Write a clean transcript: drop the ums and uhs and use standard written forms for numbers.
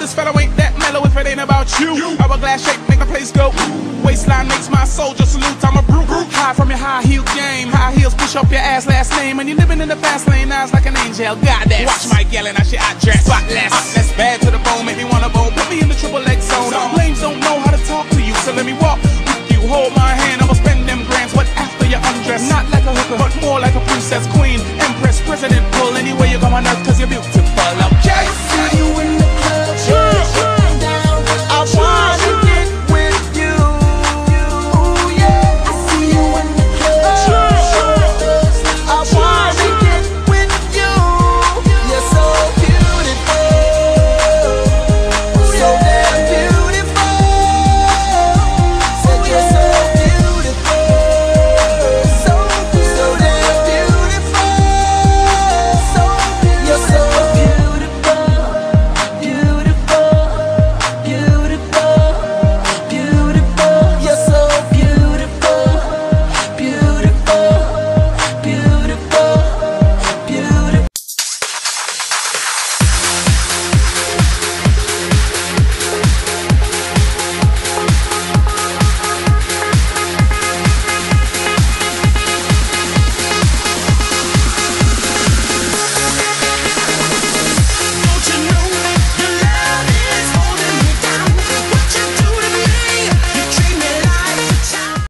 this fellow ain't that mellow if it ain't about you. Hourglass shape make the place go. Waistline makes my soldier salute. I'm a brute. High from your high heel game. High heels push up your ass last name. And you're living in the fast lane, eyes like an angel. Goddess. Watch my yelling, I shit I dress. Spotless. That's bad to the bone, make me wanna bone. Put me in the triple X zone. Some lames don't know how to talk to you, so let me walk with you. Hold my hand, I'ma spend them grands. What after you undress? Not like a hooker, but more like a princess, queen, empress, president. Pull anywhere you go on earth, cause you're beautiful.